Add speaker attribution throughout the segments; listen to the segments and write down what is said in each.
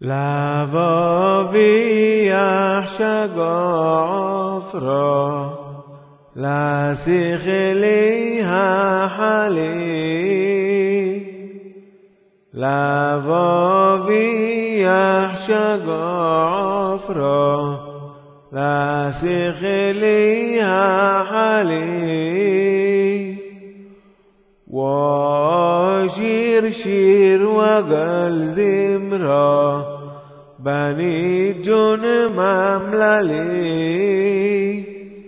Speaker 1: לבביח שגופרו, לשכלי החלי. לבביח שגופרו, לשכלי החלי. وشير شير وقل زمرة بني جن ممللي.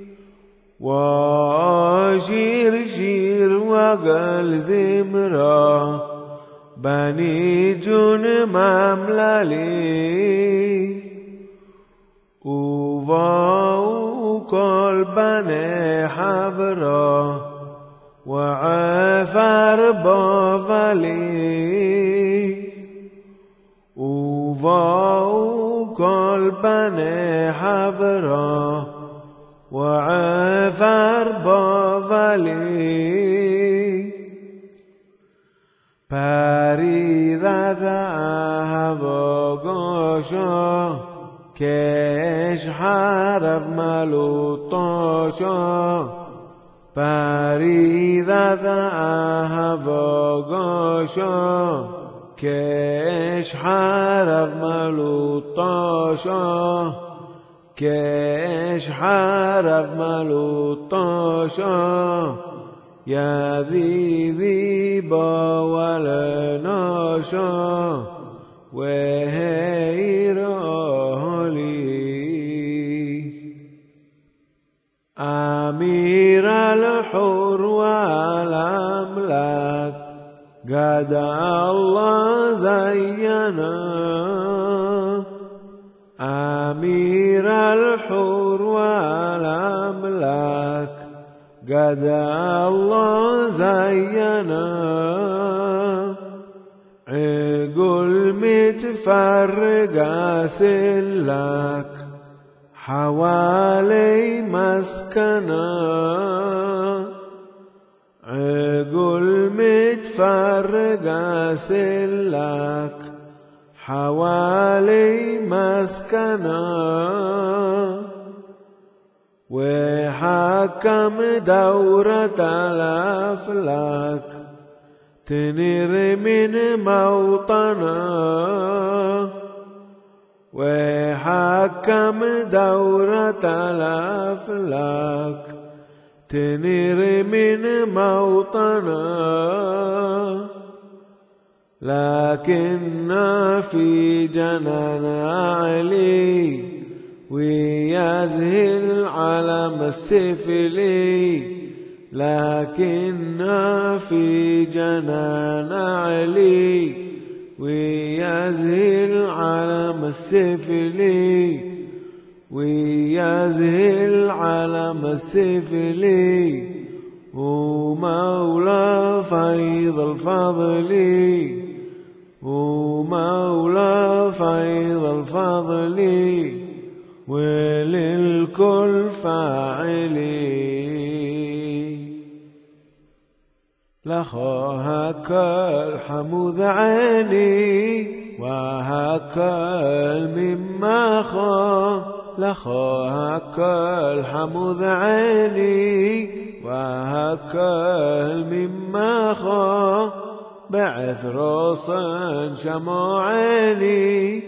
Speaker 1: وشير شير وقل زمرة بني جن ممللي. وفاو كل بني حبرة وعفر بافلي. وفاو كل بني حفرة وعفر بافلي. بريدة ذهب وقشا كيش حرف ملوطاشا. بريدة ذهب وقشا كيش حرف ملوطاشا. كيش حرف ملوطاشا. يا ذي ذيبا ولناشا وهيرالي. أمير الحور والأملاك قد الله زينا. أمير الحور والأملاك قد الله زينا. عقل متفرقة سلك حوالي مسكنا. عقل متفرقة سلك حوالي مسكنا. وحكم دورة الأفلاك تنير من موطنا. وحكم دورة الأفلاك تنير من موطنا. لكن في جنان علي ويزهل علم السفلي. لكن في جنان علي ويزهل علم السفلي. ويزهل علم السفلي. ومولى فيض الفضل. ومولى فيض الفضل وللكل فاعلي. لخاهك الحمود عيني وهك مما خا. لخاهك الحمود عيني وهك مما خا. بعث روصا شمع عيني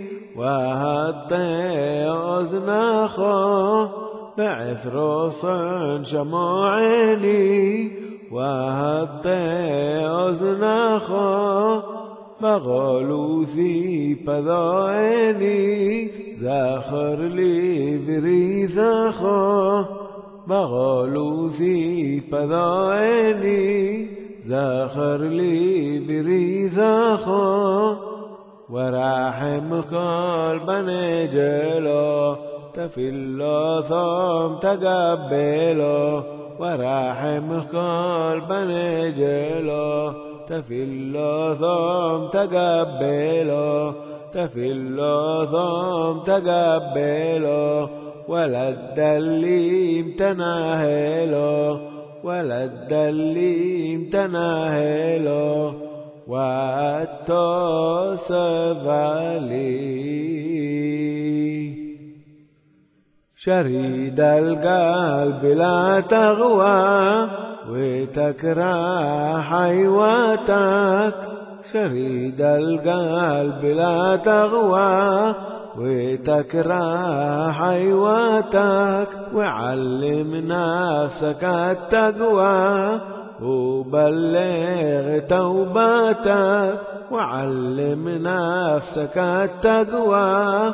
Speaker 1: وهطي أزناخا. بعث روصا شمع عيني وهطي أزناخا. بغالوسي بذائني زاخر لي فريزاخا. بغالوسي بذائني زاخر لي فريزاخا. ورحمك البني جلا تفل ثم تقبلا. ورحمك البني جلا تفل ثم تقبلا. تفل ثم تقبلا. ولد اللي امتناهلا. ولد اللي امتناهلا. والتوسف لي شريد القلب لا تغوى وتكره حيواتك شريد القلب لا تغوى وتكره حيواتك وعلم نفسك التقوى وبلغ توبتك وعلم نفسك التقوى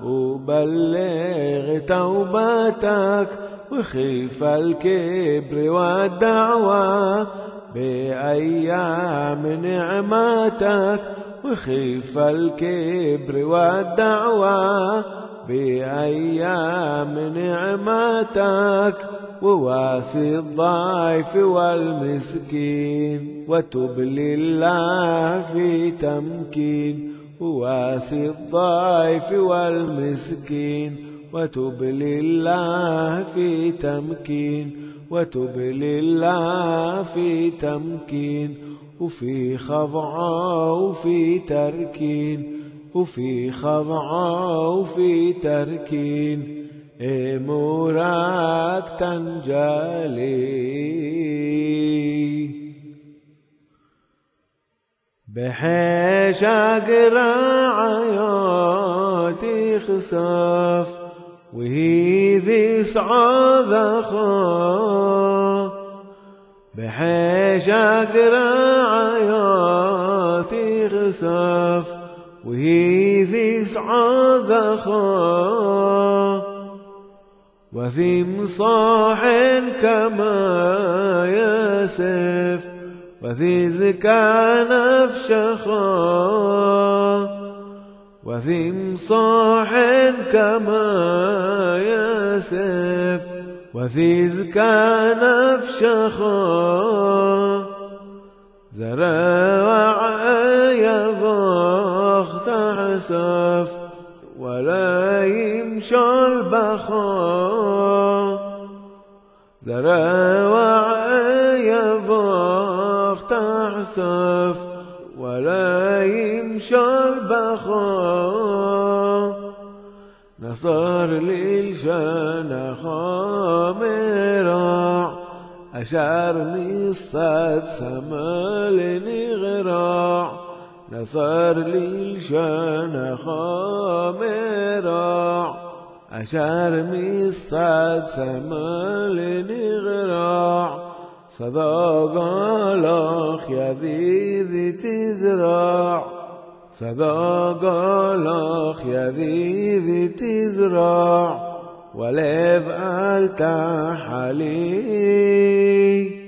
Speaker 1: وبلغ توبتك وخيف الكبر والدعوى بأيام نعمتك وخيف الكبر والدعوى بأيام نعمتك وواسي الضعيف والمسكين وتب لله في تمكين وواسي الضعيف والمسكين وتب لله في تمكين وتب لله في تمكين وفي خضعة وفي تركين وفي خضعة وفي تركين أمورك تنجلي بحيش أقرأ عياتي خساف وهي ذي صعود أخاف بحيش أقرأ عياتي خساف وهي ذي صعود أخاف وذي مصاح كما يسف وذي زكا نفشخا وذي مصاح كما يسف وذي زكا نفشخا زرع يضخ تحسف ولا يمشى البخا زرع يضخ تحسف ولا يمشى البخا نصر للشان خامرع أشارني الصد سمالني غراع نصر للشان خامرع أشارني الصد سمالني غراع صدق لك يا ذي تزرع صدق لك يا ذي تزرع ولف التحلي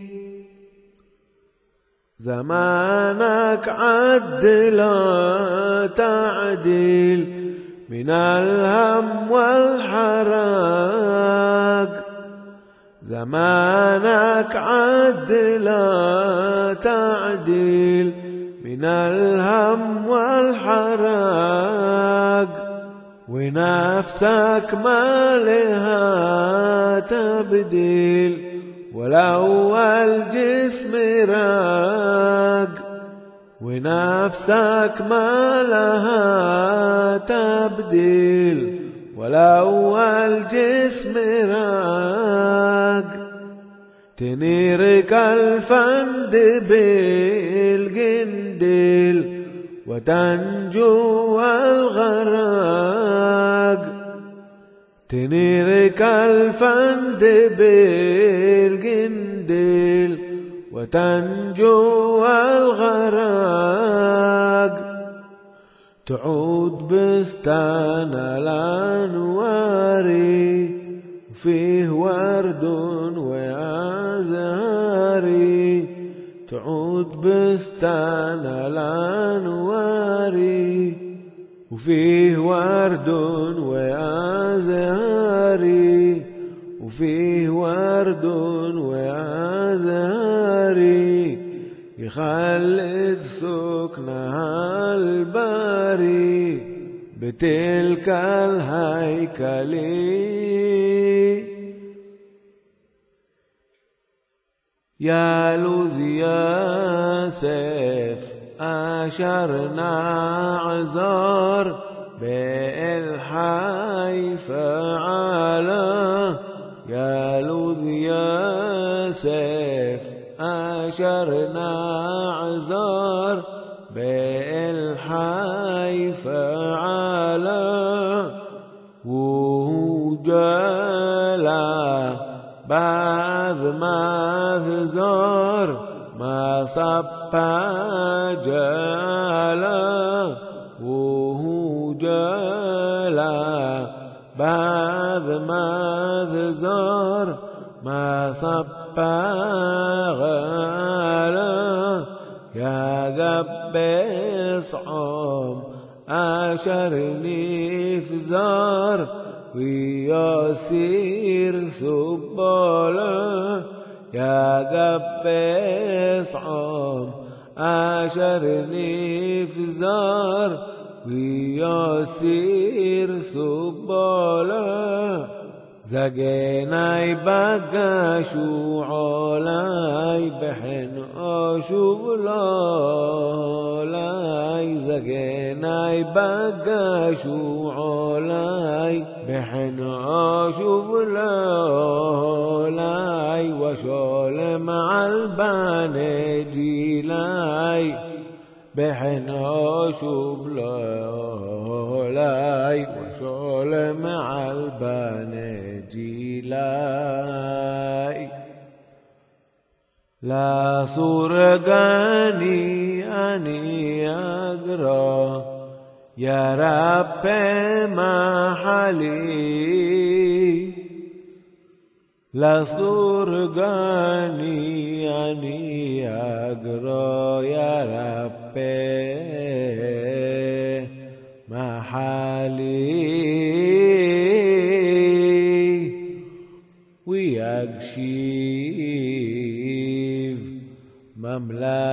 Speaker 1: زمانك عد لا تعديل من الهم والحرج زمانك عد لا تعديل من الهم والحرج ونفسك ما لها تبديل ولو الجسم راق ونفسك ما لها تبديل ولو الجسم راق تنيرك الفند بالقنديل وتنجو الغراق تنيرك الفند بالقنديل وتنجو الغراق تعود بستان الأنواري وفيه ورد وأزهاري تعود بستان الأنواري وفيه ورد وأزهاري وفيه ورد وأزهاري يخلد سكنها الباري بتلك الهيكل يا لوز يا سيف أشر نعذر بالحي فعلا يلوذ ياسف أشر نعذر بالحي فعلا وجلا بعد ما ذزر ما صبا جلا وهو جلا بعد ما ذزر ما صبا غلا يا قبس عم أشرني في زار وياسير سباله يا قبس عم أشرني في زار وياسير سباله زقيناي بقى شو علاي بحن أشوف لاي زقيناي بقى شو علاي بحن أشوف لاي وشول مع البانجي لاي بحن أشوف لاي وشول مع البانجي لاي لا سرقاني أني أقرأ يا رب محلي لا سرقاني أني أقرأ يا رب محلي ويكشف مملكتي